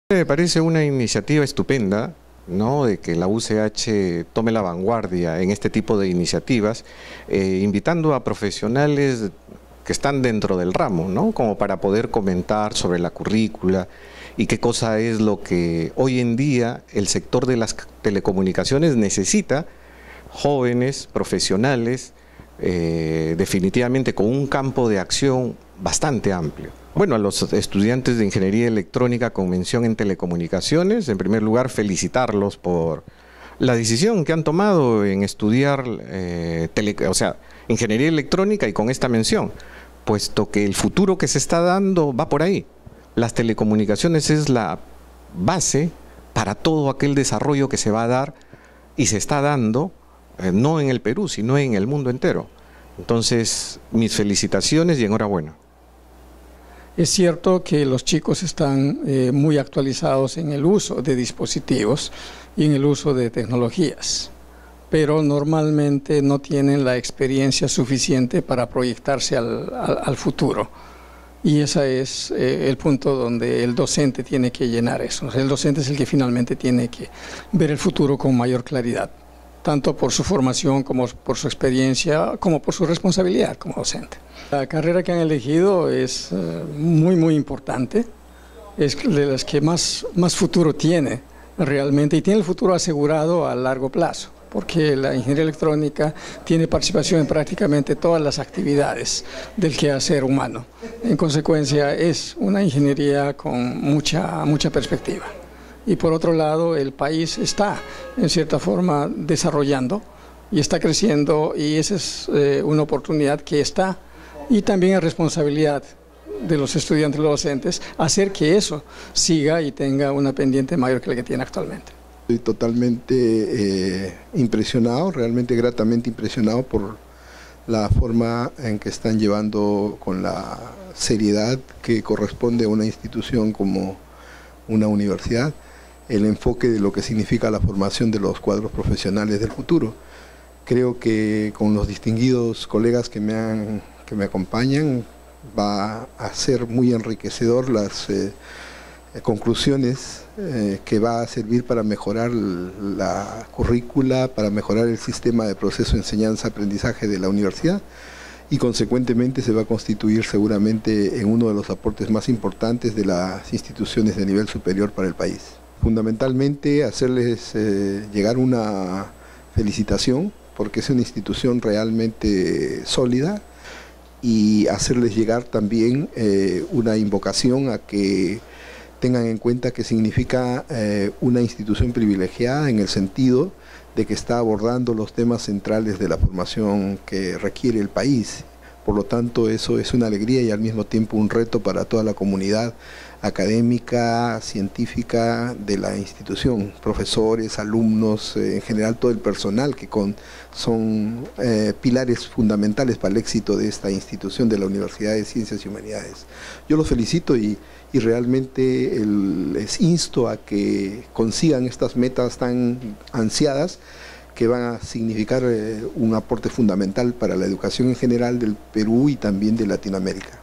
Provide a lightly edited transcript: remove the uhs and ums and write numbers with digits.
Me parece una iniciativa estupenda, ¿no? De que la UCH tome la vanguardia en este tipo de iniciativas, invitando a profesionales que están dentro del ramo, ¿no? Como para poder comentar sobre la currícula y qué cosa es lo que hoy en día el sector de las telecomunicaciones necesita, jóvenes, profesionales, definitivamente con un campo de acción bastante amplio. Bueno, a los estudiantes de Ingeniería Electrónica con mención en Telecomunicaciones, en primer lugar felicitarlos por la decisión que han tomado en estudiar Ingeniería Electrónica y con esta mención, puesto que el futuro que se está dando va por ahí. Las telecomunicaciones es la base para todo aquel desarrollo que se va a dar y se está dando, no en el Perú, sino en el mundo entero. Entonces, mis felicitaciones y enhorabuena. Es cierto que los chicos están muy actualizados en el uso de dispositivos y en el uso de tecnologías, pero normalmente no tienen la experiencia suficiente para proyectarse al futuro. Y ese es el punto donde el docente tiene que llenar eso. O sea, el docente es el que finalmente tiene que ver el futuro con mayor claridad, tanto por su formación como por su experiencia, como por su responsabilidad como docente. La carrera que han elegido es muy importante, es de las que más futuro tiene realmente, y tiene el futuro asegurado a largo plazo, porque la ingeniería electrónica tiene participación en prácticamente todas las actividades del quehacer humano. En consecuencia, es una ingeniería con mucha perspectiva. Y por otro lado, el país está, en cierta forma, desarrollando y está creciendo, y esa es una oportunidad que está, y también es responsabilidad de los estudiantes y los docentes hacer que eso siga y tenga una pendiente mayor que la que tiene actualmente. Estoy totalmente impresionado, realmente gratamente impresionado por la forma en que están llevando con la seriedad que corresponde a una institución como una universidad, el enfoque de lo que significa la formación de los cuadros profesionales del futuro. Creo que con los distinguidos colegas que me acompañan va a ser muy enriquecedor las conclusiones que va a servir para mejorar la currícula, para mejorar el sistema de proceso de enseñanza-aprendizaje de la universidad, y consecuentemente se va a constituir seguramente en uno de los aportes más importantes de las instituciones de nivel superior para el país. Fundamentalmente hacerles llegar una felicitación, porque es una institución realmente sólida, y hacerles llegar también una invocación a que tengan en cuenta que significa una institución privilegiada en el sentido de que está abordando los temas centrales de la formación que requiere el país. Por lo tanto, eso es una alegría y al mismo tiempo un reto para toda la comunidad académica, científica de la institución, profesores, alumnos, en general todo el personal que son pilares fundamentales para el éxito de esta institución de la Universidad de Ciencias y Humanidades. Yo los felicito y realmente les insto a que consigan estas metas tan ansiadas, que van a significar un aporte fundamental para la educación en general del Perú y también de Latinoamérica.